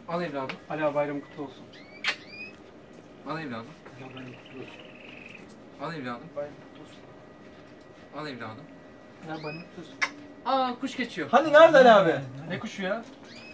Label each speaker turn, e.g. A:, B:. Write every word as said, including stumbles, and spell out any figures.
A: Al evladım.
B: Ali abi bayramın kutlu olsun.
A: Al evladım.
B: Bayramın kutlu olsun.
A: Al evladım.
B: Bayramın kutlu olsun.
A: Al evladım.
B: Ya bayramın kutlu olsun.
A: Aa kuş geçiyor.
C: Hani nerede Ali abi?
B: Ne kuşu ya?